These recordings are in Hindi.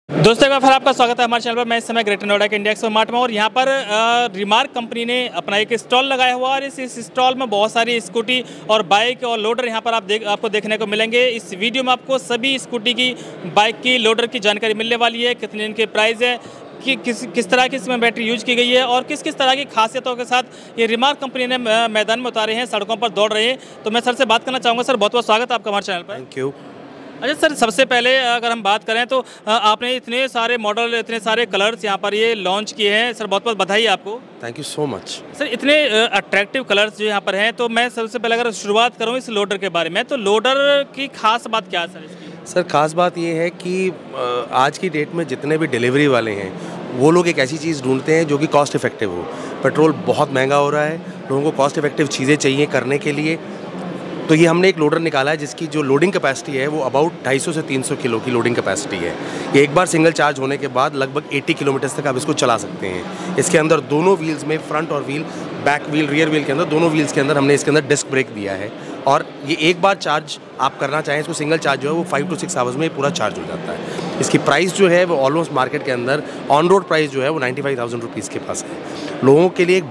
दोस्तों एक बार फिर आपका स्वागत है हमारे चैनल पर। मैं इस समय ग्रेटर नोएडा के इंडिया एक्सपो मार्ट में और यहाँ पर रिमार्क कंपनी ने अपना एक स्टॉल लगाया हुआ और इस स्टॉल में बहुत सारी स्कूटी और बाइक और लोडर यहाँ पर आपको देखने को मिलेंगे। इस वीडियो में आपको सभी स्कूटी की, बाइक की, लोडर की जानकारी मिलने वाली है, कितने इनके प्राइस है, कि किस तरह की इसमें बैटरी यूज की गई है और किस तरह की खासियतों के साथ ये रिमार्क कंपनी ने मैदान में उतारे हैं, सड़कों पर दौड़ रहे हैं। तो मैं सर से बात करना चाहूँगा। सर बहुत बहुत स्वागत है आपका हमारे चैनल पर। Thank you. अच्छा सर, सबसे पहले अगर हम बात करें तो आपने इतने सारे मॉडल, इतने सारे कलर्स यहाँ पर ये लॉन्च किए हैं। सर बहुत बहुत बधाई आपको। Thank you so much. Sir इतने अट्रैक्टिव कलर्स जो यहाँ पर हैं, तो मैं सबसे पहले अगर शुरुआत करूँ इस लोडर के बारे में, तो लोडर की खास बात क्या है सर इसकी? सर खास बात ये है कि आज की डेट में जितने भी डिलीवरी वाले हैं वो लोग एक ऐसी चीज़ ढूंढते हैं जो कि कॉस्ट इफेक्टिव हो। पेट्रोल बहुत महंगा हो रहा है, लोगों को कॉस्ट इफेक्टिव चीज़ें चाहिए करने के लिए। तो ये हमने एक लोडर निकाला है जिसकी जो लोडिंग कैपेसिटी है वो अबाउट 250 से 300 किलो की लोडिंग कैपेसिटी है। ये एक बार सिंगल चार्ज होने के बाद लगभग 80 किलोमीटर तक आप इसको चला सकते हैं। इसके अंदर दोनों व्हील्स में, फ्रंट और wheel, back wheel, rear wheel के अंदर, दोनों व्हील्स के अंदर हमने इसके अंदर डिस्क ब्रेक दिया है। और ये एक बार चार्ज आप करना चाहें, इसको सिंगल चार्ज जो है वो 5 to 6 आवर्स में पूरा चार्ज हो जाता है। इसकी प्राइस जो है वो ऑलमोस्ट मार्केट के अंदर ऑन रोड प्राइस जो है वो 95,000 रुपीज़ के पास है। लोगों के लिए एक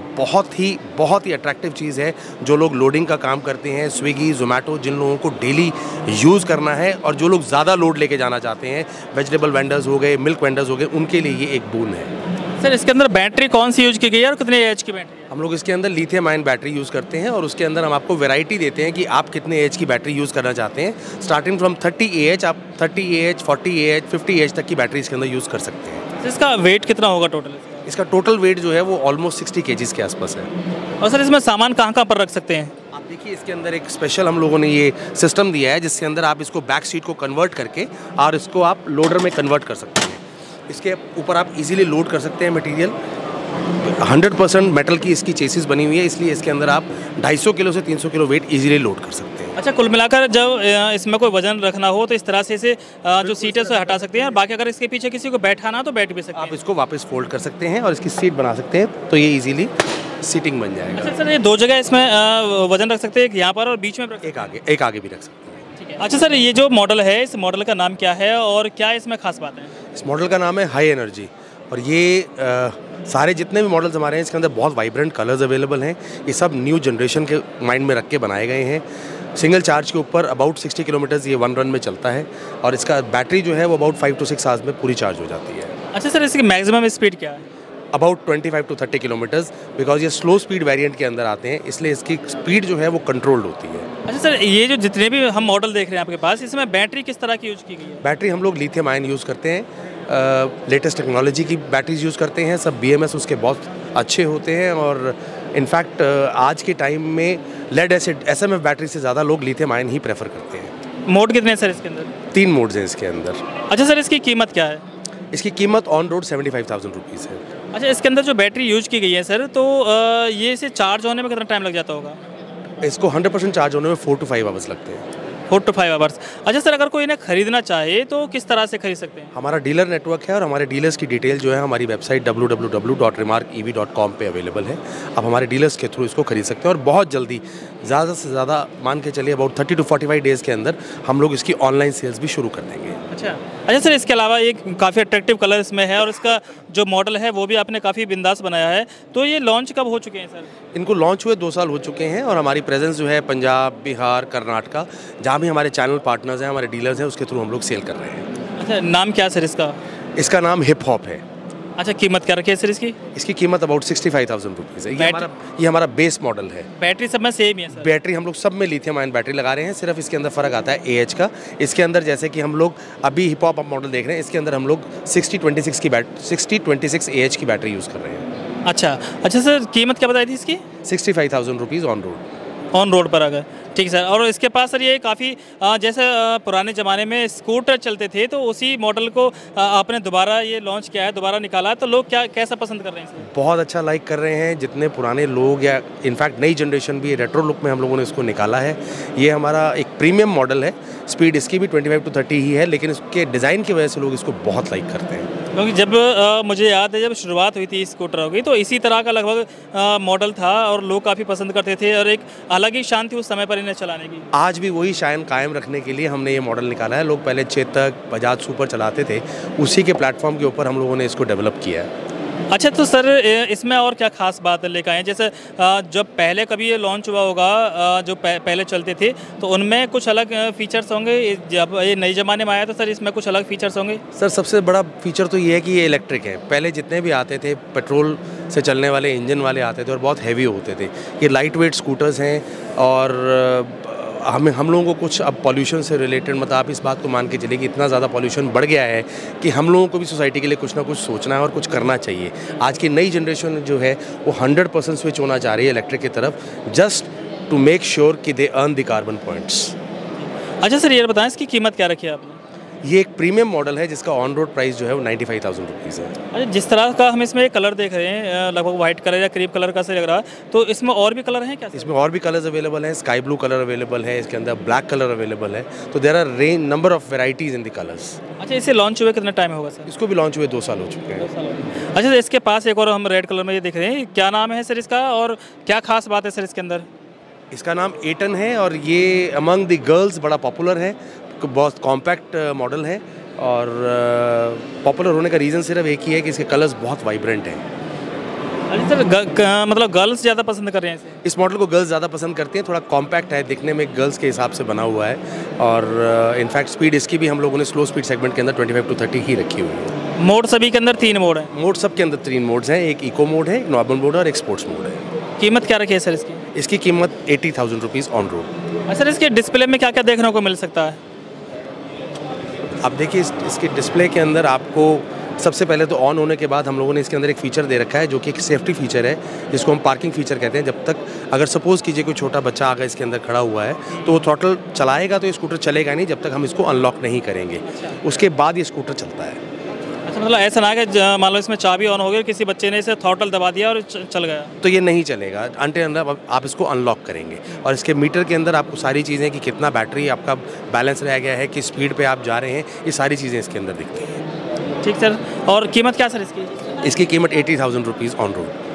बहुत ही अट्रैक्टिव चीज़ है। जो लोग लोडिंग का काम करते हैं, स्विगी, जोमेटो, जिन लोगों को डेली यूज़ करना है और जो लोग ज़्यादा लोड लेके जाना चाहते हैं, वेजिटेबल वेंडर्स हो गए, मिल्क वेंडर्स हो गए, उनके लिए ये एक बून है। सर इसके अंदर बैटरी कौन सी यूज की गई है और कितने एच की बैटरी है? हम लोग इसके अंदर लिथियम आयन बैटरी यूज़ करते हैं और उसके अंदर हम आपको वैरायटी देते हैं कि आप कितने एच की बैटरी यूज़ करना चाहते हैं। स्टार्टिंग फ्रॉम 30 AH, आप 30 AH, 40 AH, 50 AH तक की बैटरी इसके अंदर यूज़ कर सकते हैं। तो इसका वेट कितना होगा टोटल? इसका टोटल वेट जो है वो ऑलमोस्ट 60 kgs के आसपास है। और सर इसमें सामान कहाँ पर रख सकते हैं? आप देखिए इसके अंदर एक स्पेशल हम लोगों ने ये सिस्टम दिया है जिसके अंदर आप इसको बैक सीट को कन्वर्ट करके और इसको आप लोडर में कन्वर्ट कर सकते हैं। इसके ऊपर आप इजीली लोड कर सकते हैं मटेरियल। 100% मेटल की इसकी चेसिस बनी हुई है, इसलिए इसके अंदर आप 250 किलो से 300 किलो वेट इजीली लोड कर सकते हैं। अच्छा, कुल मिलाकर जब इसमें कोई वजन रखना हो तो इस तरह से इसे जो सीट है उसे हटा सकते हैं और बाकी अगर इसके पीछे किसी को बैठाना तो बैठ भी सकते हैं। आप इसको वापस फोल्ड कर सकते हैं और इसकी सीट बना सकते हैं, तो ये इजीली सीटिंग बन जाएगा। अच्छा सर, ये दो जगह इसमें वजन रख सकते हैं, एक यहाँ पर और बीच में एक आगे भी रख सकते हैं। ठीक है। अच्छा सर, ये जो मॉडल है, इस मॉडल का नाम क्या है और क्या इसमें खास बात है? इस मॉडल का नाम है हाई एनर्जी और ये सारे जितने भी मॉडल्स हमारे हैं इसके अंदर बहुत वाइब्रेंट कलर्स अवेलेबल हैं। ये सब न्यू जनरेशन के माइंड में रख के बनाए गए हैं। सिंगल चार्ज के ऊपर अबाउट 60 किलोमीटर्स ये 1 रन में चलता है और इसका बैटरी जो है वो अबाउट 5 to 6 आवर्स में पूरी चार्ज हो जाती है। अच्छा सर, इसकी मैक्सिमम स्पीड क्या है? अबाउट 25 to 30 किलोमीटर्स, बिकॉज ये स्लो स्पीड वेरिएंट के अंदर आते हैं, इसलिए इसकी स्पीड जो है वो कंट्रोल्ड होती है। अच्छा सर, ये जो जितने भी हम मॉडल देख रहे हैं आपके पास, इसमें बैटरी किस तरह की यूज की गई है? बैटरी हम लोग लिथियम आयन यूज़ करते हैं, लेटेस्ट टेक्नोलॉजी की बैटरीज यूज़ करते हैं। सब BMS उसके बहुत अच्छे होते हैं और इनफैक्ट आज के टाइम में लेड एसिड SMF बैटरी से ज़्यादा लोग लिथियम आयन ही प्रेफर करते हैं। मोड कितने हैं सर इसके अंदर? 3 मोड्स हैं इसके अंदर। अच्छा सर, इसकी कीमत क्या है? इसकी कीमत ऑन रोड 75,000 रुपीज़ है। अच्छा, इसके अंदर जो बैटरी यूज की गई है सर, तो ये इसे चार्ज होने में कितना टाइम लग जाता होगा? इसको 100% चार्ज होने में 4 to 5 आवर्स लगते हैं। 4 to 5 आवर्स। अच्छा सर, अगर कोई इन्हें खरीदना चाहे तो किस तरह से खरीद सकते हैं? हमारा डीलर नेटवर्क है और हमारे डीलर्स की डिटेल जो है हमारी वेबसाइट www.remarkev.com पे अवेलेबल है। आप हमारे डीलर्स के थ्रू इसको खरीद सकते हैं और बहुत जल्दी, ज़्यादा से ज़्यादा मान के चलिए अबाउट 30 to 45 डेज़ के अंदर हम लोग इसकी ऑनलाइन सेल्स भी शुरू कर देंगे। अच्छा सर, इसके अलावा एक काफ़ी अट्रैक्टिव कलर इसमें है और इसका जो मॉडल है वो भी आपने काफ़ी बिंदास बनाया है। तो ये लॉन्च कब हो चुके हैं सर? इनको लॉन्च हुए 2 साल हो चुके हैं और हमारी प्रेजेंस जो है पंजाब, बिहार, कर्नाटका, जहाँ भी हमारे चैनल पार्टनर्स हैं, हमारे डीलर्स हैं, उसके थ्रू हम लोग सेल कर रहे हैं। अच्छा, नाम क्या सर इसका? इसका नाम हिप हॉप है। अच्छा, कीमत क्या रखी है सर इसकी? इसकी कीमत अबाउट 65,000 रुपीज़ है। ये हमारा बेस मॉडल है। बैटरी सब में सेम ही है सर? बैटरी हम लोग सब में लिथियम आयन बैटरी लगा रहे हैं, सिर्फ इसके अंदर फ़र्क आता है AH का। इसके अंदर जैसे कि हम लोग अभी हिप हॉप मॉडल देख रहे हैं, इसके अंदर हम लोग 60-26 AH की बैटरी यूज़ कर रहे हैं। अच्छा सर, कीमत क्या बताई थी इसकी? 65,000 रुपीज़ ऑन रोड पर अगर। ठीक है सर। और इसके पास सर ये काफ़ी जैसे पुराने ज़माने में स्कूटर चलते थे, तो उसी मॉडल को आपने दोबारा ये लॉन्च किया है, दोबारा निकाला है, तो लोग कैसा पसंद कर रहे हैं सर? बहुत अच्छा लाइक कर रहे हैं जितने पुराने लोग या इनफैक्ट नई जनरेशन भी रेट्रो लुक में हम लोगों ने इसको निकाला है। ये हमारा एक प्रीमियम मॉडल है। स्पीड इसकी भी 25 to 30 ही है, लेकिन इसके डिज़ाइन की वजह से लोग इसको बहुत लाइक करते हैं। क्योंकि जब मुझे याद है जब शुरुआत हुई थी स्कूटरों की, तो इसी तरह का लगभग मॉडल था और लोग काफ़ी पसंद करते थे और एक अलग ही शान थी उस समय पर इन इन्हें चलाने की? आज भी वही शान कायम रखने के लिए हमने ये मॉडल निकाला है। लोग पहले चेतक, बजाज सुपर चलाते थे, उसी के प्लेटफॉर्म के ऊपर हम लोगों ने इसको डेवलप किया है। अच्छा, तो सर इसमें और क्या खास बात लेकर आए हैं? जैसे जब पहले कभी ये लॉन्च हुआ होगा, जो पहले चलते थे, तो उनमें कुछ अलग फीचर्स होंगे। जब ये नए ज़माने में आया तो सर इसमें कुछ अलग फीचर्स होंगे? सर सबसे बड़ा फीचर तो ये है कि ये इलेक्ट्रिक है। पहले जितने भी आते थे पेट्रोल से चलने वाले इंजन वाले आते थे और बहुत हैवी होते थे। ये लाइट वेट स्कूटर्स हैं और हम लोगों को कुछ अब पॉल्यूशन से रिलेटेड, मतलब आप इस बात को मान के चलिए कि इतना ज़्यादा पॉल्यूशन बढ़ गया है कि हम लोगों को भी सोसाइटी के लिए कुछ ना कुछ सोचना है और कुछ करना चाहिए। आज की नई जनरेशन जो है वो 100% स्विच होना चाह रही है इलेक्ट्रिक की तरफ, जस्ट टू मेक श्योर कि they earn the carbon points. अच्छा सर, ये बताएं इसकी कीमत क्या रखी है आपने? ये एक प्रीमियम मॉडल है जिसका ऑन रोड प्राइस जो है वो 95,000 रुपीज़ है। अच्छा, जिस तरह का हम इसमें कलर देख रहे हैं, लगभग वाइट कलर या क्रीम कलर का से लग रहा है, तो इसमें और भी कलर हैं क्या? इसमें और भी कलर्स अवेलेबल हैं। स्काई ब्लू कलर अवेलेबल है, इसके अंदर ब्लैक कलर अवेलेबल है। तो there are number of varieties in the colours. अच्छा, इसे लॉन्च हुए कितना टाइम होगा सर? इसको भी लॉन्च हुए 2 साल हो चुके हैं। अच्छा, तो इसके पास एक और हम रेड कलर में ये देख रहे हैं, क्या नाम है सर इसका और क्या खास बात है सर इसके अंदर? इसका नाम एटन है और ये अमंग द गर्ल्स बड़ा पॉपुलर है। बहुत कॉम्पैक्ट मॉडल है और पॉपुलर होने का रीज़न सिर्फ एक ही है कि इसके कलर्स बहुत वाइब्रेंट हैं। अच्छा सर, मतलब गर्ल्स ज़्यादा पसंद कर रहे हैं इसे? इस मॉडल को गर्ल्स ज़्यादा पसंद करती हैं। थोड़ा कॉम्पैक्ट है, दिखने में गर्ल्स के हिसाब से बना हुआ है और इनफैक्ट स्पीड इसकी भी हम लोगों ने स्लो स्पीड सेगमेंट के अंदर 25 to 30 ही रखी हुई है। मोड सभी के अंदर 3 मोड हैं? मोड सबके अंदर 3 मोड्स हैं। एक इको मोड है, एक नॉर्मल मोड है और एक स्पोर्ट्स मोड है। कीमत क्या रखी है सर इसकी? इसकी कीमत 80,000 रुपीज़ ऑन रोड। सर, इसके डिस्प्ले में क्या क्या देखने को मिल सकता है? अब देखिए इसके डिस्प्ले के अंदर आपको सबसे पहले तो ऑन होने के बाद हम लोगों ने इसके अंदर एक फ़ीचर दे रखा है जो कि एक सेफ्टी फ़ीचर है, जिसको हम पार्किंग फ़ीचर कहते हैं। जब तक अगर सपोज़ कीजिए कोई छोटा बच्चा आकर इसके अंदर खड़ा हुआ है तो वो थ्रॉटल चलाएगा तो ये स्कूटर चलेगा नहीं जब तक हम इसको अनलॉक नहीं करेंगे। उसके बाद ये स्कूटर चलता है। अच्छा, मतलब ऐसा ना है कि मान लो इसमें चाबी ऑन हो गई, किसी बच्चे ने इसे थ्रॉटल दबा दिया और चल गया, तो ये नहीं चलेगा अंटिल आप इसको अनलॉक करेंगे। और इसके मीटर के अंदर आपको सारी चीज़ें कि कितना बैटरी आपका बैलेंस रह गया है, किस स्पीड पे आप जा रहे हैं, ये सारी चीज़ें इसके अंदर दिखती हैं। ठीक सर, और कीमत क्या सर इसकी? इसकी कीमत 80,000 रुपीज़ ऑन रोड।